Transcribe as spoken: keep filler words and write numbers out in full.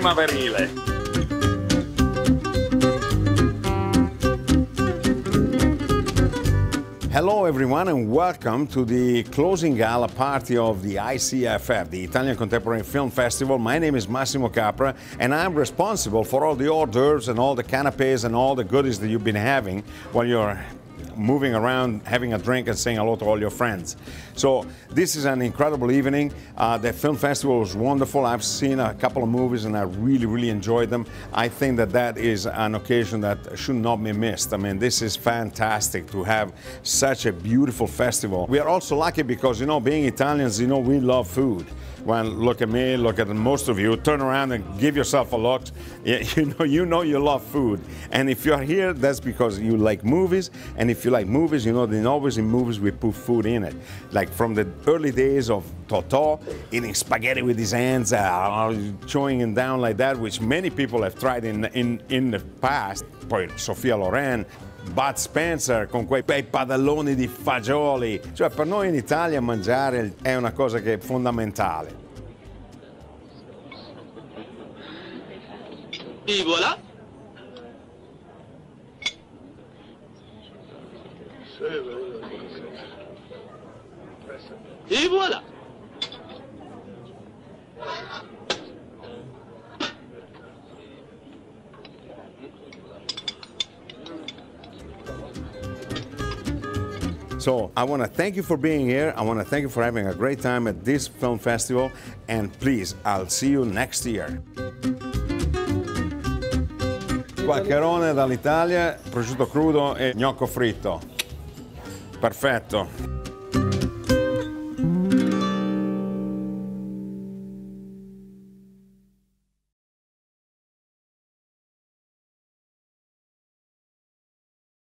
primaverile. Hello everyone and welcome to the closing gala party of the I C F F, the Italian Contemporary Film Festival. My name is Massimo Capra and I'm responsible for all the hors d'oeuvres and all the canapes and all the goodies that you've been having while you're moving around, having a drink and saying hello to all your friends. So this is an incredible evening. Uh, the film festival was wonderful. I've seen a couple of movies and I really, really enjoyed them. I think that that is an occasion that should not be missed. I mean, this is fantastic to have such a beautiful festival. We are also lucky because, you know, being Italians, you know, we love food. Well, look at me, look at most of you, turn around and give yourself a look. You know, you know you love food. And if you're here, that's because you like movies. And if you like movies, you know, then always in movies we put food in it. Like from the early days of Totò, eating spaghetti with his hands, uh, chewing it down like that, which many people have tried in, in, in the past. Poi Sophia Loren, Bud Spencer con quei bei padelloni di fagioli. Cioè per noi in Italia mangiare è una cosa che è fondamentale. Et voilà. Et voilà. So I want to thank you for being here. I want to thank you for having a great time at this film festival. And please, I'll see you next year. Quaccherone dall'Italia, prosciutto crudo e gnocco fritto. Perfetto.